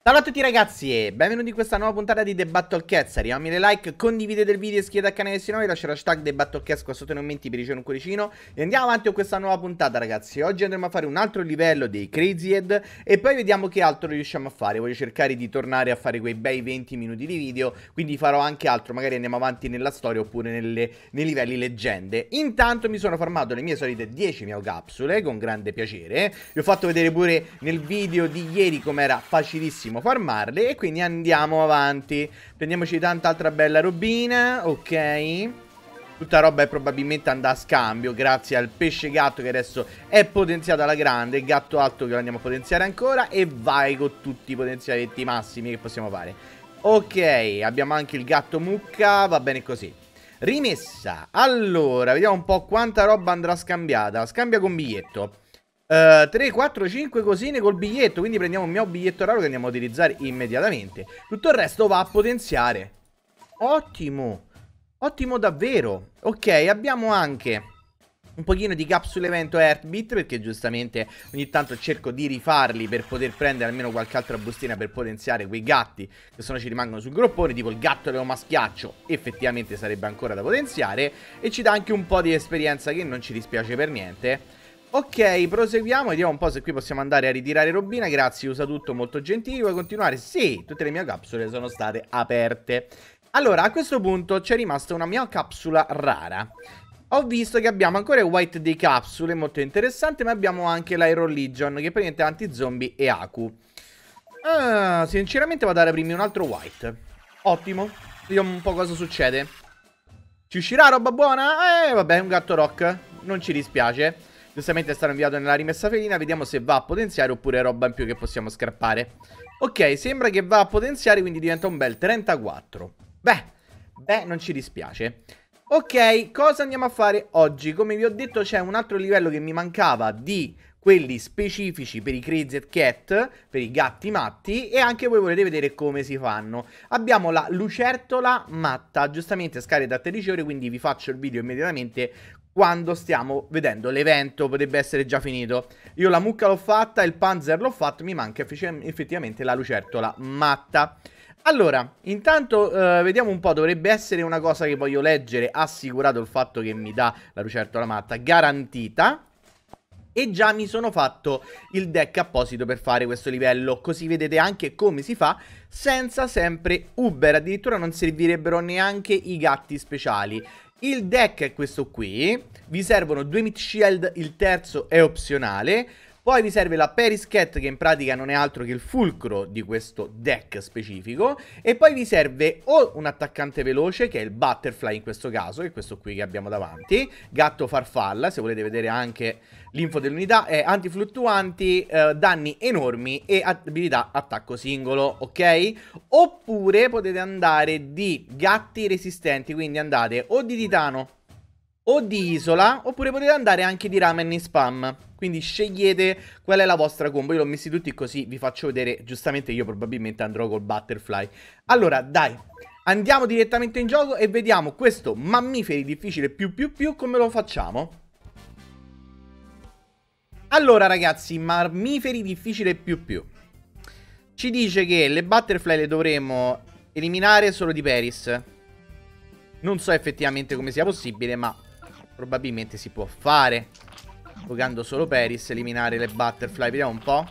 Ciao a tutti ragazzi e benvenuti in questa nuova puntata di The Battle Cats. Arriviamo le like, condividete il video, iscrivetevi al canale se no, lasciate l'hashtag The Battle Cats qua sotto nei commenti per ricevere un cuoricino. E andiamo avanti con questa nuova puntata ragazzi. Oggi andremo a fare un altro livello dei Crazy Head e poi vediamo che altro riusciamo a fare. Voglio cercare di tornare a fare quei bei 20 minuti di video, quindi farò anche altro, magari andiamo avanti nella storia oppure nei livelli leggende. Intanto mi sono farmato le mie solite 10 miaocapsule con grande piacere. Vi ho fatto vedere pure nel video di ieri com'era facilissimo farmarle. E quindi andiamo avanti. Prendiamoci tanta altra bella robina. Ok. Tutta roba è probabilmente andata a scambio grazie al pesce gatto che adesso è potenziato alla grande. Il gatto alto che lo andiamo a potenziare ancora. E vai con tutti i potenziamenti massimi che possiamo fare. Ok, abbiamo anche il gatto mucca. Va bene così. Rimessa. Allora, vediamo un po' quanta roba andrà scambiata. Scambia con biglietto. 3, 4, 5 cosine col biglietto. Quindi prendiamo il mio biglietto raro che andiamo a utilizzare immediatamente. Tutto il resto va a potenziare. Ottimo. Ottimo davvero. Ok, abbiamo anche un pochino di capsule evento Heartbeat, perché giustamente ogni tanto cerco di rifarli per poter prendere almeno qualche altra bustina per potenziare quei gatti che se no ci rimangono sul groppone. Tipo il gatto leo maschiaccio effettivamente sarebbe ancora da potenziare. E ci dà anche un po' di esperienza che non ci dispiace per niente. Ok, proseguiamo, vediamo un po' se qui possiamo andare a ritirare robina. Grazie, usa tutto, molto gentili. Vuoi continuare? Sì, tutte le mie capsule sono state aperte. Allora, a questo punto c'è rimasta una mia capsula rara. Ho visto che abbiamo ancora il White Day capsule, molto interessante, ma abbiamo anche l'Iron Legion, che prende anti-zombie e Aku. Sinceramente vado ad aprirmi un altro White. Ottimo, vediamo un po' cosa succede. Ci uscirà roba buona? Vabbè, un gatto rock, non ci dispiace. Giustamente è stato inviato nella rimessa felina. Vediamo se va a potenziare oppure roba in più che possiamo scrappare. Ok, sembra che va a potenziare, quindi diventa un bel 34. Beh, non ci dispiace. Ok, cosa andiamo a fare oggi? Come vi ho detto c'è un altro livello che mi mancava di quelli specifici per i Crazy Cat, per i gatti matti, e anche voi volete vedere come si fanno. Abbiamo la lucertola matta, giustamente scarica da 13 ore, quindi vi faccio il video immediatamente quando stiamo vedendo l'evento, potrebbe essere già finito. Io la mucca l'ho fatta, il panzer l'ho fatto, mi manca effettivamente la lucertola matta. Allora, intanto vediamo un po', dovrebbe essere una cosa che voglio leggere, assicurato il fatto che mi dà la lucertola matta garantita. E già mi sono fatto il deck apposito per fare questo livello, così vedete anche come si fa senza sempre Uber, addirittura non servirebbero neanche i gatti speciali. Il deck è questo qui, vi servono 2 Meat Shield, il terzo è opzionale. Poi vi serve la Paris Cat, che in pratica non è altro che il fulcro di questo deck specifico. E poi vi serve o un attaccante veloce, che è il Butterfly in questo caso, che è questo qui che abbiamo davanti. Gatto farfalla, se volete vedere anche l'info dell'unità. È antifluttuanti, danni enormi e abilità attacco singolo, ok? Oppure potete andare di gatti resistenti, quindi andate o di titano o di isola, oppure potete andare anche di ramen in spam. Quindi scegliete qual è la vostra combo. Io l'ho messi tutti così vi faccio vedere. Giustamente io probabilmente andrò col Butterfly. Allora dai, andiamo direttamente in gioco e vediamo questo mammiferi difficile più come lo facciamo. Allora ragazzi, mammiferi difficile più. Ci dice che le Butterfly le dovremo eliminare solo di Paris. Non so effettivamente come sia possibile, ma probabilmente si può fare. Giocando solo Paris, eliminare le Butterfly. Vediamo un po'.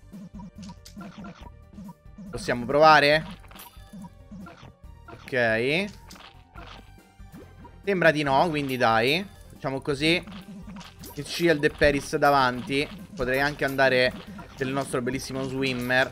Possiamo provare? Ok. Sembra di no, quindi dai. Facciamo così. Il Shield e Paris davanti. Potrei anche andare del nostro bellissimo Swimmer.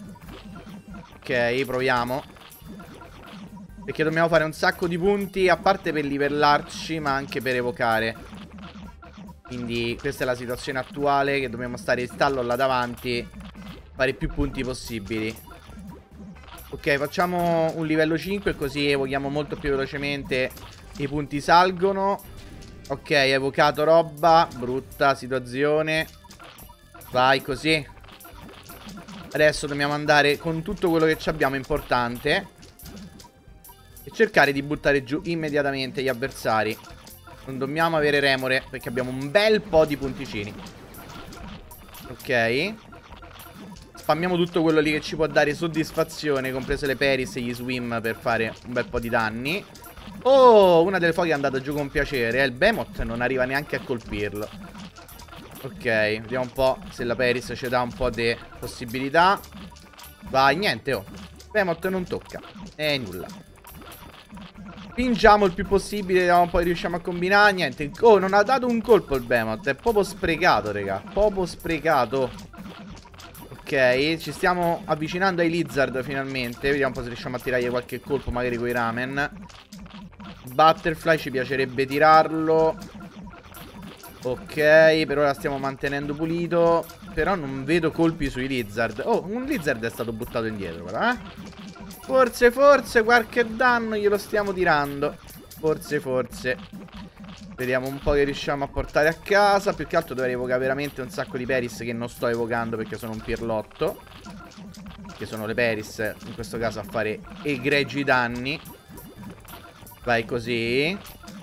Ok, proviamo. Perché dobbiamo fare un sacco di punti, a parte per livellarci, ma anche per evocare. Quindi questa è la situazione attuale, che dobbiamo stare in stallo là davanti, fare più punti possibili. Ok, facciamo un livello 5 così evochiamo molto più velocemente. I punti salgono. Ok, evocato roba. Brutta situazione. Vai così. Adesso dobbiamo andare con tutto quello che abbiamo importante e cercare di buttare giù immediatamente gli avversari. Non dobbiamo avere remore, perché abbiamo un bel po' di punticini. Ok. spammiamo tutto quello lì che ci può dare soddisfazione, comprese le Paris e gli Swim, per fare un bel po' di danni. Oh, una delle foglie è andata giù con piacere. Il Behemoth non arriva neanche a colpirlo. Ok, vediamo un po' se la Paris ci dà un po' di possibilità. Vai, niente, oh. Behemoth non tocca. Nulla. Spingiamo il più possibile, vediamo un po' riusciamo a combinare. Niente. Oh, non ha dato un colpo il Behemoth. È proprio sprecato, raga. Proprio sprecato. Ok, ci stiamo avvicinando ai Lizard finalmente. Vediamo un po' se riusciamo a tirargli qualche colpo, magari con i ramen. Butterfly ci piacerebbe tirarlo. Ok, per ora stiamo mantenendo pulito. Però non vedo colpi sui Lizard. Oh, un Lizard è stato buttato indietro, però, Forse qualche danno glielo stiamo tirando. Forse. Vediamo un po' che riusciamo a portare a casa. Più che altro dovrei evocare veramente un sacco di Paris che non sto evocando perché sono un pirlotto. Che sono le Paris, in questo caso, a fare egregi danni. Vai così.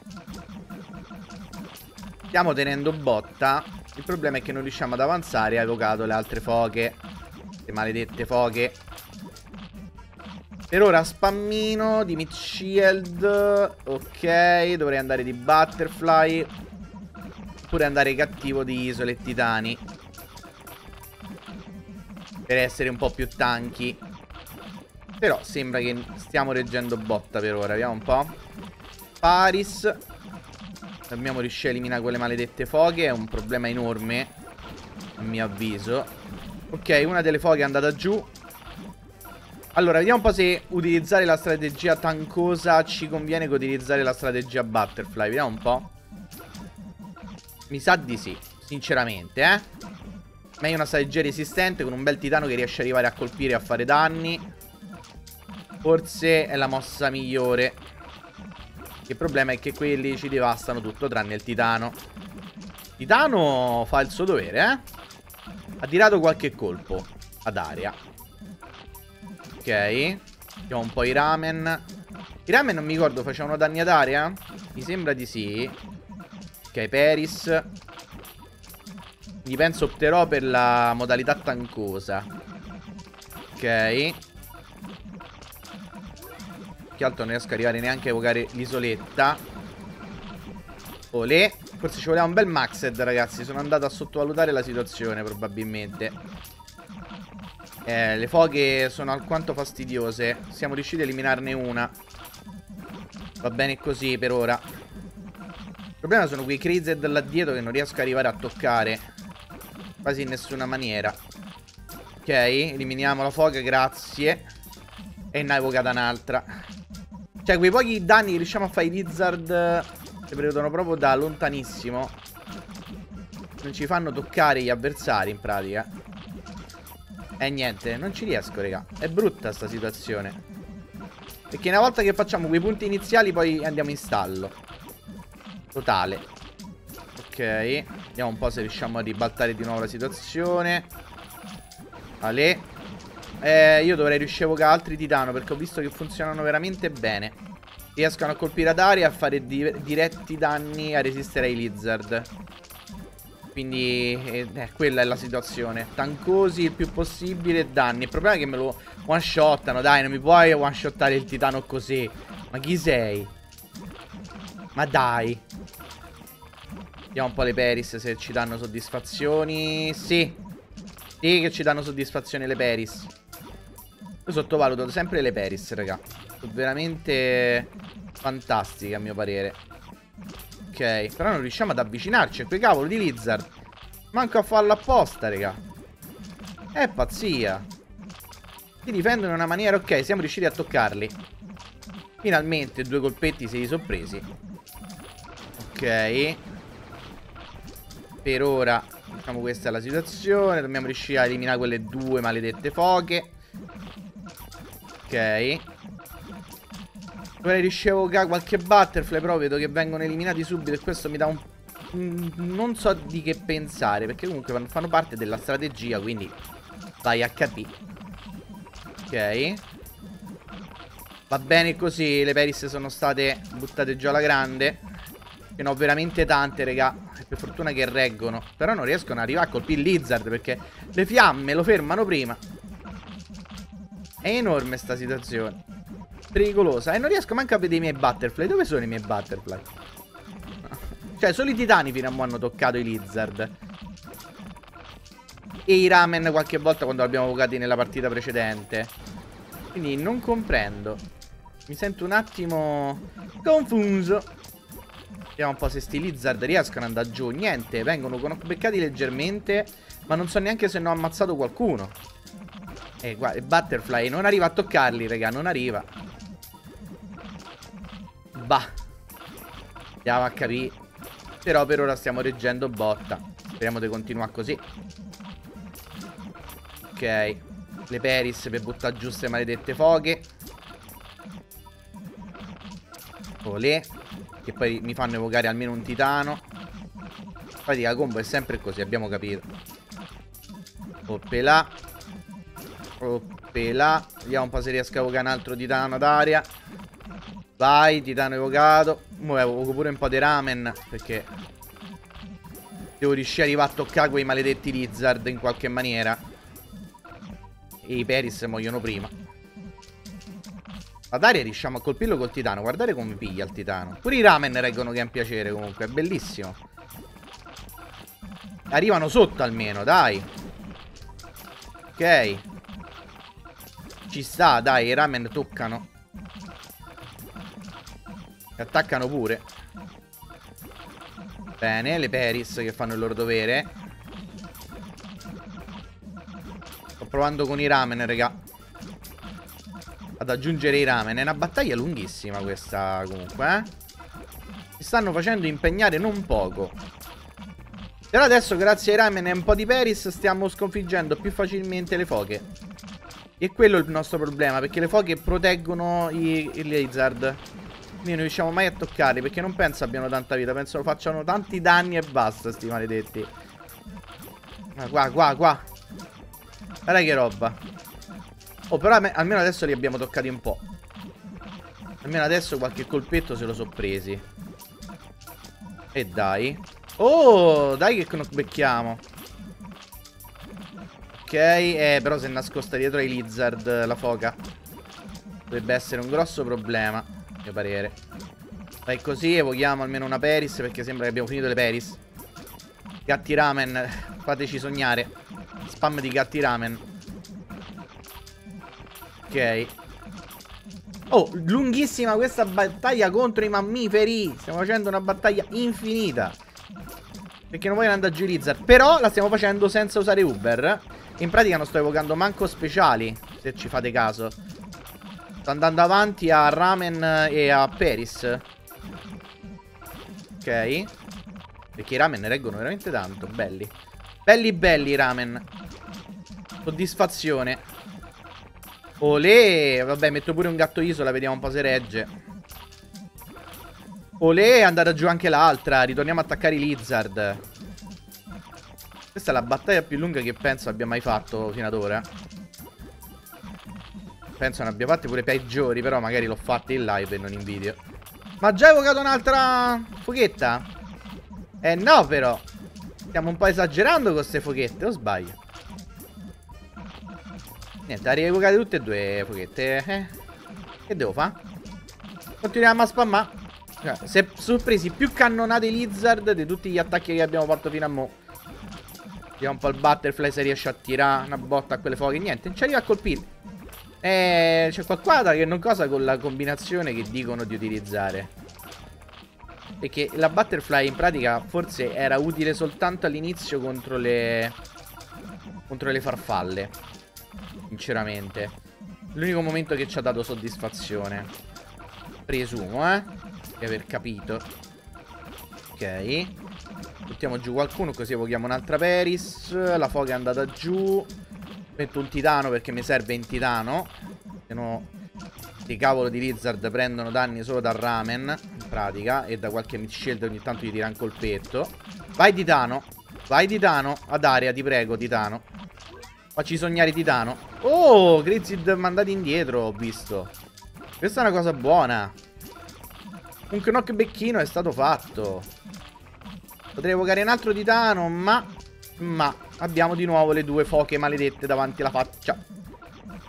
Stiamo tenendo botta. Il problema è che non riusciamo ad avanzare. Ha evocato le altre foche. Le maledette foche. Per ora spammino di Mid Shield. Ok, dovrei andare di Butterfly. Oppure andare cattivo di Isole e Titani, per essere un po' più tanky. Però sembra che stiamo reggendo botta per ora. Vediamo un po'. Paris. Dobbiamo riuscire a eliminare quelle maledette foghe. È un problema enorme, a mio avviso. Ok, una delle foghe è andata giù. Allora, vediamo un po' se utilizzare la strategia tancosa ci conviene che utilizzare la strategia Butterfly. Vediamo un po'. Mi sa di sì, sinceramente, Meglio una strategia resistente con un bel titano che riesce ad arrivare a colpire e a fare danni. Forse è la mossa migliore. Il problema è che quelli ci devastano tutto tranne il titano. Titano fa il suo dovere, Ha tirato qualche colpo ad aria. Ok, vediamo un po' i ramen. I ramen non mi ricordo, facevano danni ad area? Mi sembra di sì. Ok, Paris. Quindi penso opterò per la modalità tancosa. Ok. Che altro non riesco a arrivare neanche a evocare l'isoletta. Olè. Forse ci voleva un bel Maxed, ragazzi. Sono andato a sottovalutare la situazione, probabilmente. Le foghe sono alquanto fastidiose. Siamo riusciti a eliminarne una. Va bene così per ora. Il problema sono quei Crazed là dietro che non riesco ad arrivare a toccare quasi in nessuna maniera. Ok, eliminiamo la fogha, grazie. E ne ha evocata un'altra. Cioè, quei pochi danni che riusciamo a fare i Lizard si prevedono proprio da lontanissimo. Non ci fanno toccare gli avversari, in pratica. E niente, non ci riesco, raga. È brutta sta situazione. Perché una volta che facciamo quei punti iniziali poi andiamo in stallo totale. Ok, vediamo un po' se riusciamo a ribaltare di nuovo la situazione. Ale. Io dovrei riuscire a evocare altri titano, perché ho visto che funzionano veramente bene. Riescono a colpire ad aria e a fare diretti danni, a resistere ai Lizard. Quindi quella è la situazione. Tancosi il più possibile e danni. Il problema è che me lo one shottano. Dai, non mi puoi one shottare il titano così. Ma chi sei? Ma dai. Vediamo un po' le Paris se ci danno soddisfazioni. Sì. Sì che ci danno soddisfazioni le Paris. Io sottovaluto sempre le Paris, raga. Sono veramente fantastiche a mio parere. Ok, però non riusciamo ad avvicinarci a quei cavolo di Lizard. Manco a farlo apposta, raga. È pazzia. Si difendono in una maniera. Ok, siamo riusciti a toccarli. Finalmente 2 colpetti se li sono presi. Ok. Per ora, diciamo, questa è la situazione. Dobbiamo riuscire a eliminare quelle 2 maledette foche. Ok. Dovrei riuscire a evocare qualche Butterfly, però vedo che vengono eliminati subito e questo mi dà un... non so di che pensare, perché comunque fanno parte della strategia, quindi vai a capire. Ok. Va bene così, le Paris sono state buttate giù alla grande. Che ne ho veramente tante, raga. Per fortuna che reggono. Però non riescono ad arrivare a colpire il Lizard, perché le fiamme lo fermano prima. È enorme sta situazione. Pericolosa. E non riesco manco a vedere i miei butterfly. Dove sono i miei butterfly? Cioè, solo i titani fino a mo' hanno toccato i lizard. E i ramen qualche volta quando li abbiamo evocati nella partita precedente. Quindi non comprendo. Mi sento un attimo confuso. Vediamo un po' se sti lizard riescono ad andare giù. Niente, vengono beccati leggermente. Ma non so neanche se ne ho ammazzato qualcuno. Guarda, il butterfly non arriva a toccarli, raga, non arriva. Bah. Andiamo a capire. Però per ora stiamo reggendo botta. Speriamo di continuare così. Ok. Le peris per buttare giù queste maledette foche. Olè. Che poi mi fanno evocare almeno un titano. Infatti la combo è sempre così, abbiamo capito. Oppela. Oppela. Vediamo un po' se riesco a evocare un altro titano d'aria. Vai, titano evocato. Ora evoco pure un po' di ramen, perché devo riuscire ad arrivare a toccare quei maledetti lizard in qualche maniera. E i peris muoiono prima. Ad aria riusciamo a colpirlo col titano. Guardate come piglia il titano. Pure i ramen reggono che è un piacere comunque. È bellissimo. Arrivano sotto almeno, dai. Ok. Ci sta, dai, i ramen toccano. E attaccano pure. Bene, le peris che fanno il loro dovere. Sto provando con i ramen, raga, ad aggiungere i ramen. È una battaglia lunghissima questa comunque, eh. Mi stanno facendo impegnare non poco. Però adesso grazie ai ramen e un po' di peris stiamo sconfiggendo più facilmente le foche. E quello è il nostro problema, perché le foche proteggono i lizard. Quindi non riusciamo mai a toccarli, perché non penso abbiano tanta vita. Penso facciano tanti danni e basta, sti maledetti. Qua. Guarda che roba. Oh, però almeno adesso li abbiamo toccati un po'. Almeno adesso qualche colpetto se lo so presi. E dai. Oh, dai che knockbackiamo. Ok, però si è nascosta dietro ai lizard la foca. Dovrebbe essere un grosso problema, a mio parere. Dai, così evochiamo almeno una peris, perché sembra che abbiamo finito le peris. Gatti ramen, fateci sognare. Spam di gatti ramen. Ok. Oh, lunghissima questa battaglia contro i mammiferi. Stiamo facendo una battaglia infinita, perché non vogliono andare giù i lizard. Però la stiamo facendo senza usare Uber. In pratica non sto evocando manco speciali, se ci fate caso. Sto andando avanti a ramen e a peris. Ok. Perché i ramen reggono veramente tanto. Belli. Belli i ramen. Soddisfazione. Olè. Vabbè, metto pure un gatto isola, vediamo un po' se regge. Olè, è andata giù anche l'altra. Ritorniamo a attaccare i lizard. Questa è la battaglia più lunga che penso abbia mai fatto fino ad ora. Penso ne abbia fatte pure peggiori, però magari l'ho fatta in live e non in video. Ma già evocato un'altra fochetta? No, però stiamo un po' esagerando con queste fochette, o sbaglio? Niente, ha rievocate tutte e due fochette. Che devo fare? Continuiamo a spammare. Si sono presi più cannonate lizard di tutti gli attacchi che abbiamo fatto fino a mo'. Vediamo un po' il butterfly se riesce a tirare una botta a quelle foche. Niente, non ci arriva a colpire. C'è qualcosa che non cosa con la combinazione che dicono di utilizzare. Perché la butterfly in pratica forse era utile soltanto all'inizio contro le farfalle. Sinceramente l'unico momento che ci ha dato soddisfazione. Presumo, di aver capito. Ok. Mettiamo giù qualcuno, così evochiamo un'altra peris. La foca è andata giù. Metto un titano perché mi serve un titano. Se no i cavolo di lizard prendono danni solo dal ramen, in pratica, e da qualche shield ogni tanto gli tira un colpetto. Vai titano. Vai titano. Ad area, ti prego, titano. Facci sognare titano. Oh, Grizzid mandati indietro, ho visto. Questa è una cosa buona. Un knockbacchino è stato fatto. Potrei evocare un altro titano, ma abbiamo di nuovo le due foche maledette davanti alla faccia.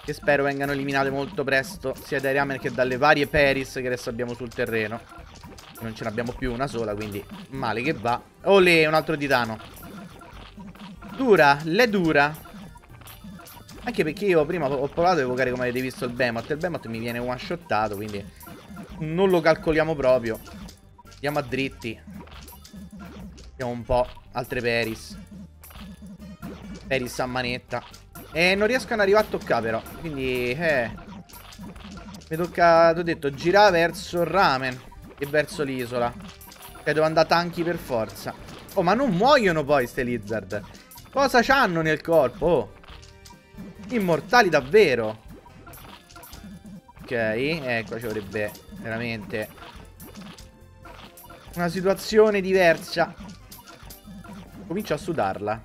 che spero vengano eliminate molto presto, sia dai ramen che dalle varie Paris che adesso abbiamo sul terreno. Non ce ne abbiamo più una sola, quindi male che va. Olè, un altro titano. Dura, le dura. Anche perché io prima ho provato a evocare, come avete visto, il Behemoth. Il Behemoth mi viene one-shottato, quindi non lo calcoliamo proprio. Andiamo a dritti. Vediamo un po' altre Paris. Paris a manetta. E non riescono ad arrivare a toccare però. Quindi mi tocca, ti ho detto, girare verso il ramen e verso l'isola. Cioè devo andare tanchi per forza. Oh, ma non muoiono poi ste lizard. Cosa c'hanno nel corpo? Oh, immortali davvero. Ok, qua ci vorrebbe veramente una situazione diversa. Comincio a sudarla.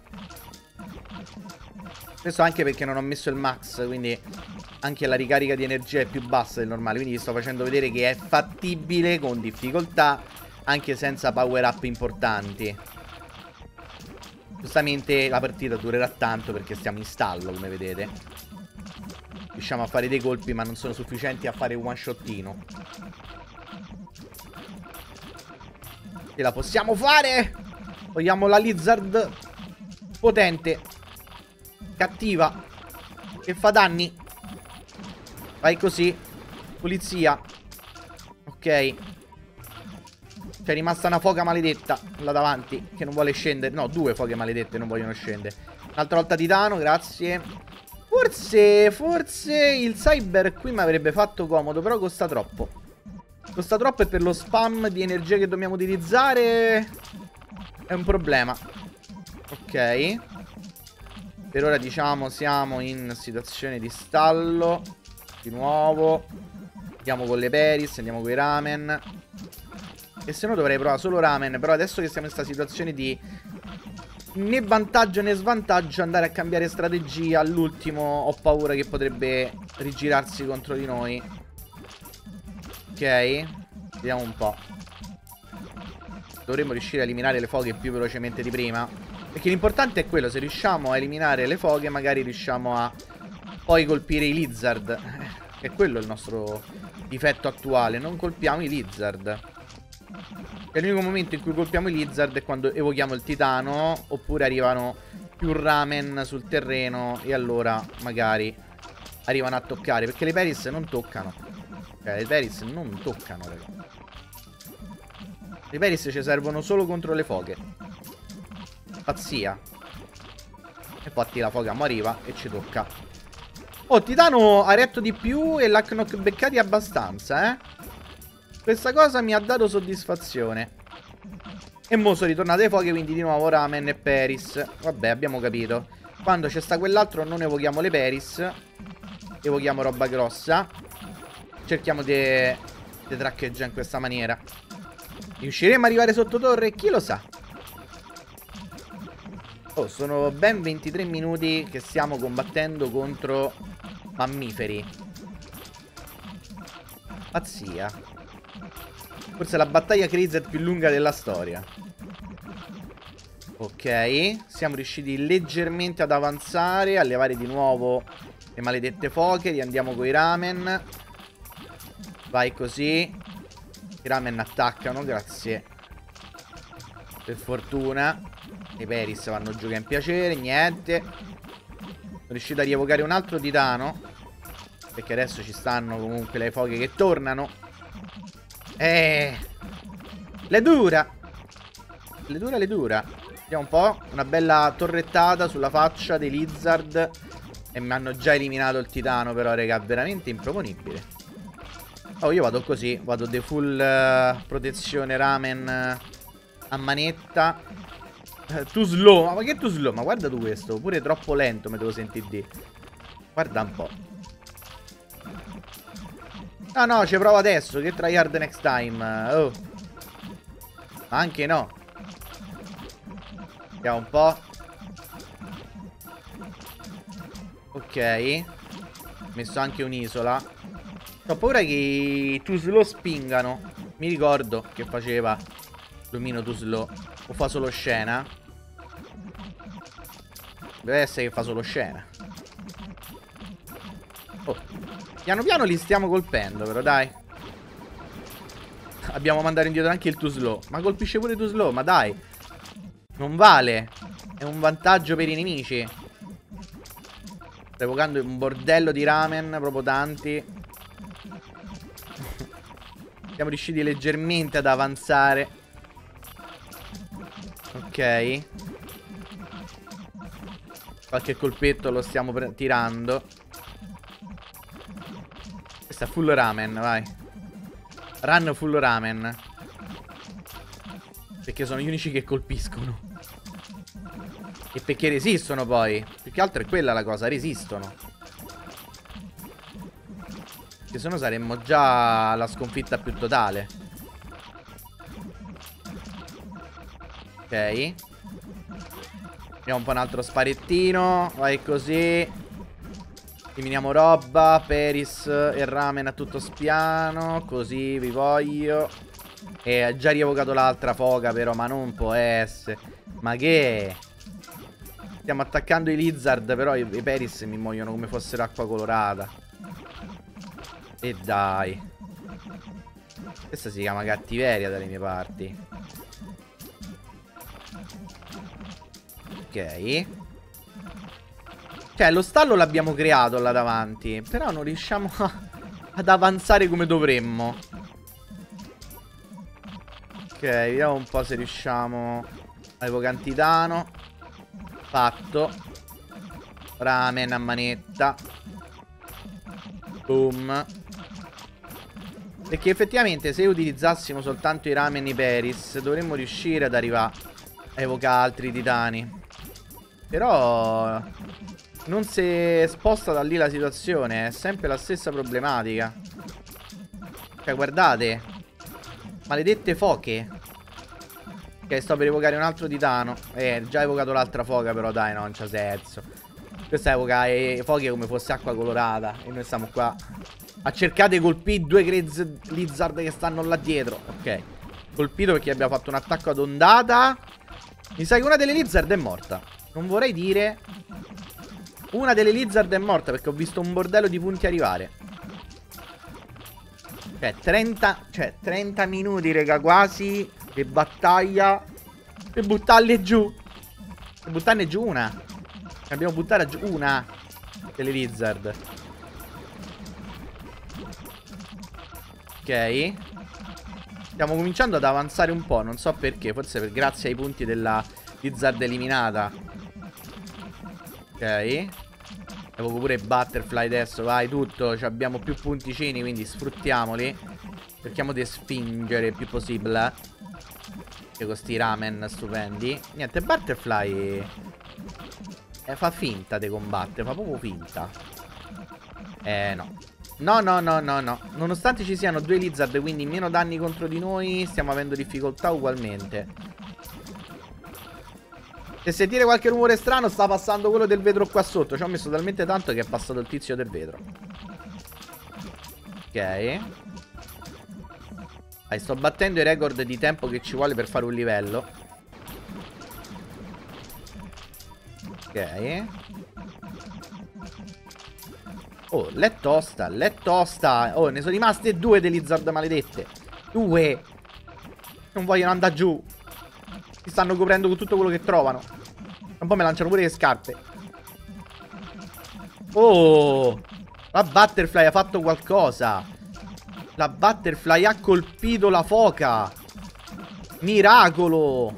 Questo anche perché non ho messo il max, quindi anche la ricarica di energia è più bassa del normale. Quindi vi sto facendo vedere che è fattibile con difficoltà, anche senza power up importanti. Giustamente la partita durerà tanto perché stiamo in stallo, come vedete. Riusciamo a fare dei colpi, ma non sono sufficienti a fare un one shottino. Ce la possiamo fare! Vogliamo la lizard potente, cattiva, che fa danni. Vai così. Pulizia. Ok. C'è rimasta una foca maledetta là davanti, che non vuole scendere. No, due foche maledette non vogliono scendere. Un'altra volta titano, grazie. Forse il cyber qui mi avrebbe fatto comodo, però costa troppo. Costa troppo e per lo spam di energia che dobbiamo utilizzare è un problema. Ok. Per ora diciamo siamo in situazione di stallo. Di nuovo. Andiamo con le Paris, andiamo con i ramen. E se no dovrei provare solo ramen. Però adesso che siamo in questa situazione di né vantaggio né svantaggio, andare a cambiare strategia all'ultimo ho paura che potrebbe rigirarsi contro di noi. Ok. Vediamo un po'. Dovremmo riuscire a eliminare le foghe più velocemente di prima, perché l'importante è quello. Se riusciamo a eliminare le foghe, magari riusciamo a poi colpire i lizard. È quello il nostro difetto attuale. Non colpiamo i lizard. E l'unico momento in cui colpiamo i lizard è quando evochiamo il titano, oppure arrivano più ramen sul terreno e allora magari arrivano a toccare, perché le Paris non toccano. Le Paris non toccano, raga. Le Paris ci servono solo contro le foghe. Pazzia. Infatti la foga mo arriva e ci tocca. Oh, Titano ha retto di più e l'ha knock beccati abbastanza, Questa cosa mi ha dato soddisfazione. E mo sono ritornate le foghe, quindi di nuovo ramen e Paris. Vabbè, abbiamo capito. Quando c'è sta quell'altro non evochiamo le Paris, evochiamo roba grossa. Cerchiamo di traccheggiare in questa maniera. Riusciremo ad arrivare sotto torre? Chi lo sa? Oh, sono ben 23 minuti che stiamo combattendo contro mammiferi. Pazzia. Forse la battaglia Crazed più lunga della storia. Ok. Siamo riusciti leggermente ad avanzare, a levare di nuovo le maledette foche. Riandiamo con i ramen. Vai così. I ramen attaccano, grazie. Per fortuna. I Paris vanno giù che è un piacere. Niente. Sono riuscito a rievocare un altro titano, perché adesso ci stanno comunque le foche che tornano. Le dura. Le dura, le dura. Vediamo un po'. Una bella torrettata sulla faccia dei lizard. E mi hanno già eliminato il titano, però, raga, veramente improponibile. Oh, io vado così. Vado de full protezione ramen a manetta. Too slow. Ma che too slow? Ma guarda tu questo. Pure troppo lento mi devo sentire di. Guarda un po'. Ah no, ci provo adesso. Che tryhard next time. Oh. Ma anche no. Vediamo un po'. Ok. Messo anche un'isola. Ho paura che i Too Slow spingano. Mi ricordo che faceva Lumino Too Slow. O fa solo scena? Deve essere che fa solo scena. Oh, piano piano li stiamo colpendo, però dai. Abbiamo mandato indietro anche il too slow. Ma colpisce pure too slow, ma dai. Non vale. È un vantaggio per i nemici. Sto evocando un bordello di ramen, proprio tanti. Siamo riusciti leggermente ad avanzare. Ok. Qualche colpetto lo stiamo tirando. Questa è full ramen, vai. Run full ramen. Perché sono gli unici che colpiscono. E perché resistono poi. Più che altro è quella la cosa, resistono. Che se no saremmo già alla sconfitta più totale. Ok. Abbiamo un po' un altro sparettino. Vai così. Eliminiamo roba. Peris e ramen a tutto spiano. Così vi voglio. E ha già rievocato l'altra foca però. Ma non può essere. Ma che? Stiamo attaccando i lizard. Però i Peris mi muoiono come fossero acqua colorata. E dai. Questa si chiama cattiveria dalle mie parti. Ok. Cioè lo stallo l'abbiamo creato là davanti. Però non riusciamo ad avanzare come dovremmo. Ok, vediamo un po' se riusciamo. Evocantitano. Fatto. Ramen a manetta. Boom. Perché effettivamente se utilizzassimo soltanto i ramen i Peris dovremmo riuscire ad arrivare a evocare altri titani. Però non si sposta da lì la situazione. È sempre la stessa problematica. Cioè guardate. Maledette foche. Ok, sto per evocare un altro titano. Già evocato l'altra foca però dai, no, non c'ha senso. Questa evoca le foche come fosse acqua colorata. E noi stiamo qua a cercare di colpire due Crazy Lizard che stanno là dietro. Ok. Colpito perché abbiamo fatto un attacco ad ondata. Mi sa che una delle Lizard è morta. Non vorrei dire. Una delle Lizard è morta perché ho visto un bordello di punti arrivare. Cioè 30 minuti raga quasi. Che battaglia. Per buttarle giù. Per buttarne giù una. Abbiamo buttato giù una delle Lizard. Ok. Stiamo cominciando ad avanzare un po'. Non so perché. Forse grazie ai punti della Lizard eliminata. Ok. Evoco pure Butterfly adesso. Vai tutto. Cioè, abbiamo più punticini. Quindi sfruttiamoli. Cerchiamo di spingere il più possibile. Con questi ramen stupendi. Niente, Butterfly fa finta di combattere. Fa proprio finta. No. No, no, no, no, no. Nonostante ci siano due Lizard, quindi meno danni contro di noi, stiamo avendo difficoltà ugualmente. Se sentire qualche rumore strano, sta passando quello del vetro qua sotto. Ci ho messo talmente tanto che è passato il tizio del vetro. Ok. Sto battendo i record di tempo che ci vuole per fare un livello. Ok. Oh, l'è tosta, l'è tosta. Oh, ne sono rimaste due delle Lizard maledette. Due. Non vogliono andare giù. Si stanno coprendo con tutto quello che trovano. Un po' mi lanciano pure le scarpe. Oh, la Butterfly ha fatto qualcosa. La Butterfly ha colpito la foca. Miracolo.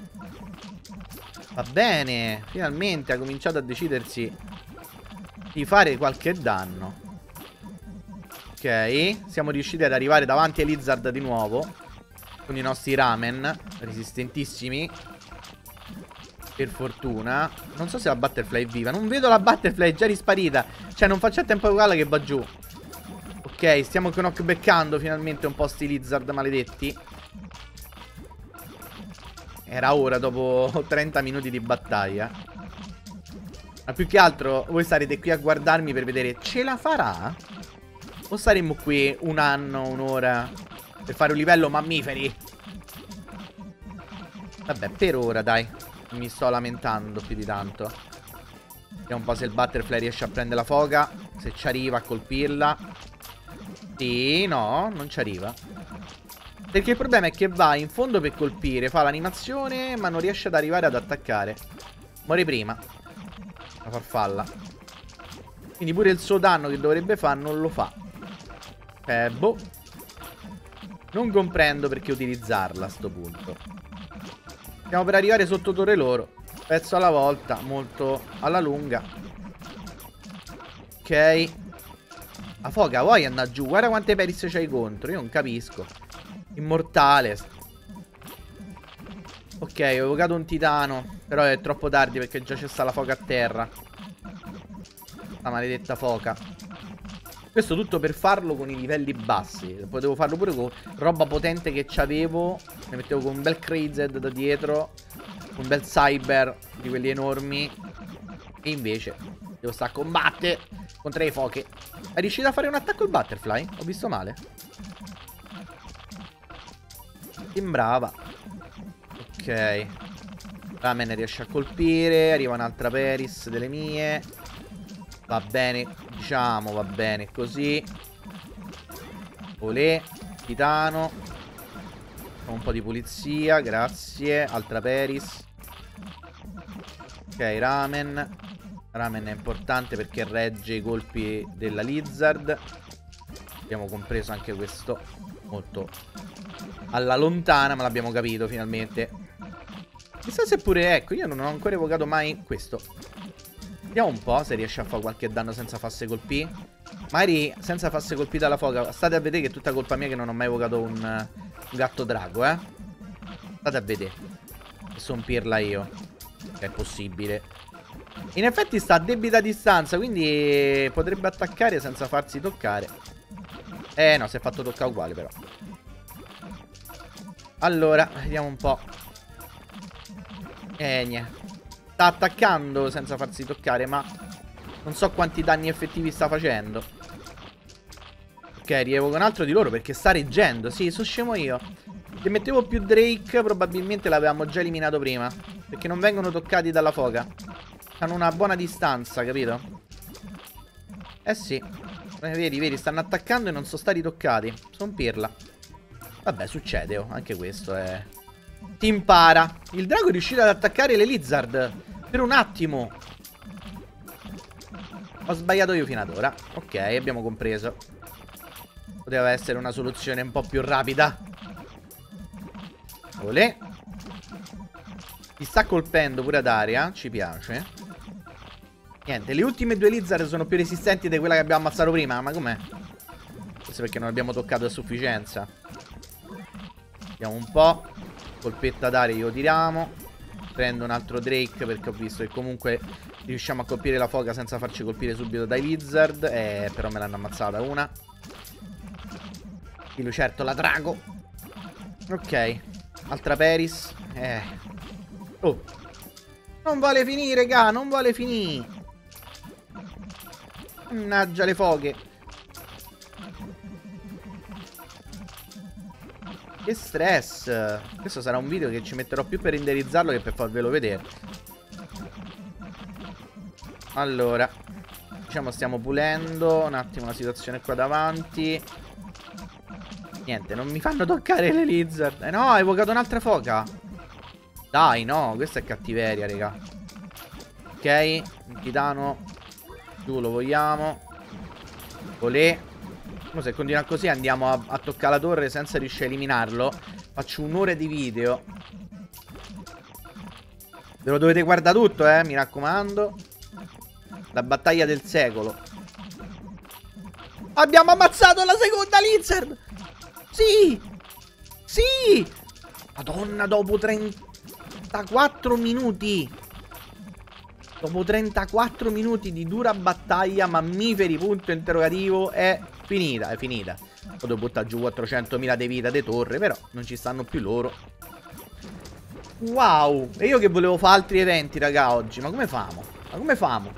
Va bene. Finalmente ha cominciato a decidersi di fare qualche danno. Ok. Siamo riusciti ad arrivare davanti ai Lizard di nuovo. Con i nostri ramen resistentissimi. Per fortuna. Non so se la Butterfly è viva. Non vedo la Butterfly, è già risparita. Cioè non faccio tempo a evocarla che va giù. Ok, stiamo knockbackando finalmente un po' sti Lizard maledetti. Era ora dopo 30 minuti di battaglia. Ma più che altro voi starete qui a guardarmi per vedere ce la farà? O staremo qui un anno, un'ora per fare un livello mammiferi? Vabbè, per ora dai. Non mi sto lamentando più di tanto. Ok, Vediamo un po' se il butterfly riesce a prendere la foca. Se ci arriva a colpirla. Sì, no, non ci arriva. Perché il problema è che va in fondo per colpire, fa l'animazione, ma non riesce ad arrivare ad attaccare. Muore prima la farfalla. Quindi pure il suo danno che dovrebbe fare non lo fa. Boh. Non comprendo perché utilizzarla a sto punto. Stiamo per arrivare sotto torre loro. Pezzo alla volta, molto alla lunga. Ok. La foca, vuoi andare giù? Guarda quante peris c'hai contro, io non capisco. Immortale. Ok, ho evocato un titano. Però è troppo tardi perché già c'è sta la foca a terra. La maledetta foca. Questo tutto per farlo con i livelli bassi. Potevo farlo pure con roba potente che c'avevo. Ne mettevo con un bel Crazed da dietro, un bel Cyber di quelli enormi. E invece devo stare a combattere contro le foche. È riuscito a fare un attacco al butterfly? Ho visto male. Sembrava. Ok. Ramen riesce a colpire. Arriva un'altra Peris delle mie. Va bene, diciamo, va bene così. Olè, titano. Facciamo un po' di pulizia, grazie. Altra Peris. Ok, Ramen. Ramen è importante perché regge i colpi della Lizard. Abbiamo compreso anche questo molto alla lontana, ma l'abbiamo capito finalmente. Chissà se pure, ecco, io non ho ancora evocato mai questo. Vediamo un po' se riesce a fare qualche danno senza farsi colpire. Magari senza farsi colpire dalla foca. State a vedere che è tutta colpa mia che non ho mai evocato un gatto drago, eh. State a vedere. E son pirla io. Che è possibile. In effetti sta a debita distanza, quindi potrebbe attaccare senza farsi toccare. No, si è fatto toccare uguale però. Allora, vediamo un po'. Niente. Sta attaccando senza farsi toccare, ma non so quanti danni effettivi sta facendo. Ok, rievoco un altro di loro perché sta reggendo. Sì, sono scemo io. Se mettevo più Drake probabilmente l'avevamo già eliminato prima, perché non vengono toccati dalla foca. Hanno una buona distanza, capito? Eh sì. Vedi, stanno attaccando e non sono stati toccati. Sono pirla. Vabbè, succede, oh. Anche questo è... Ti impara. Il drago è riuscito ad attaccare le Lizard per un attimo. Ho sbagliato io fino ad ora. Ok, abbiamo compreso. Poteva essere una soluzione un po' più rapida. Olè. Ti sta colpendo pure ad aria. Ci piace. Niente, le ultime due Lizard sono più resistenti di quella che abbiamo ammazzato prima. Ma com'è? Forse perché non abbiamo toccato a sufficienza. Vediamo un po'. Colpetta d'aria glielo tiriamo. Prendo un altro Drake perché ho visto che comunque riusciamo a colpire la foca senza farci colpire subito dai Lizard. Però me l'hanno ammazzata una. Di lucertola drago. Ok. Altra Peris. Oh. Non vuole finire, raga. Non vuole finire. Mannaggia le foche. Che stress. Questo sarà un video che ci metterò più per renderizzarlo che per farvelo vedere. Allora, diciamo stiamo pulendo un attimo la situazione qua davanti. Niente, non mi fanno toccare le Lizard. No, ho evocato un'altra foca. Dai, no, questa è cattiveria, raga. Ok, un titano. Giù lo vogliamo. Olè. Se continua così andiamo a toccare la torre senza riuscire a eliminarlo. Faccio un'ora di video. Ve lo dovete guardare tutto, mi raccomando. La battaglia del secolo. Abbiamo ammazzato la seconda Lizard. Sì. Sì. Madonna, dopo 34 minuti. Dopo 34 minuti di dura battaglia, mammiferi, punto interrogativo, è finita, è finita. Potevo buttare giù 400.000 di vita di torre, però non ci stanno più loro. Wow, e io che volevo fare altri eventi, raga, oggi, ma come famo? Ma come famo?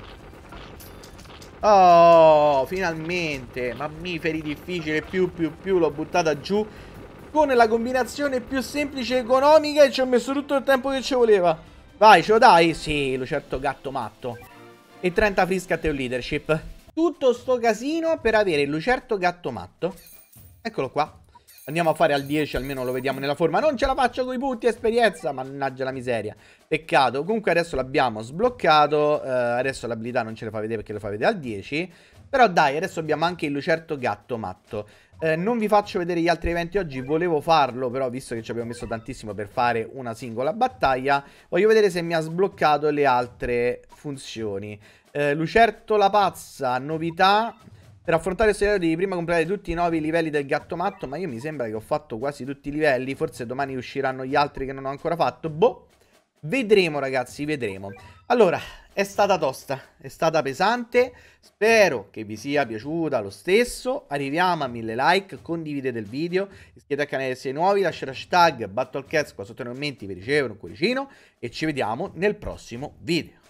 Oh, finalmente, mammiferi difficile, più, l'ho buttata giù con la combinazione più semplice e economica e ci ho messo tutto il tempo che ci voleva. Vai, ce lo dai? Sì, lo certo gatto matto. e 30 free scat e un leadership. Tutto sto casino per avere il lucerto gatto matto. Eccolo qua. Andiamo a fare al 10, almeno lo vediamo nella forma. Non ce la faccio con i punti esperienza, mannaggia la miseria. Peccato. Comunque adesso l'abbiamo sbloccato. Adesso l'abilità non ce le fa vedere perché lo fa vedere al 10. Però dai, adesso abbiamo anche il lucerto gatto matto. Non vi faccio vedere gli altri eventi oggi, volevo farlo, però visto che ci abbiamo messo tantissimo per fare una singola battaglia, voglio vedere se mi ha sbloccato le altre funzioni. Lucertola pazza, novità. Per affrontare il scenario devi prima completare tutti i 9 livelli del gatto matto, ma io mi sembra che ho fatto quasi tutti i livelli, forse domani usciranno gli altri che non ho ancora fatto. Boh, vedremo ragazzi, vedremo. Allora, è stata tosta, è stata pesante, spero che vi sia piaciuta lo stesso. Arriviamo a 1000 like, condividete il video, iscrivetevi al canale se siete nuovi, lasciate hashtag BattleCats qua sotto nei commenti per ricevere un cuoricino e ci vediamo nel prossimo video.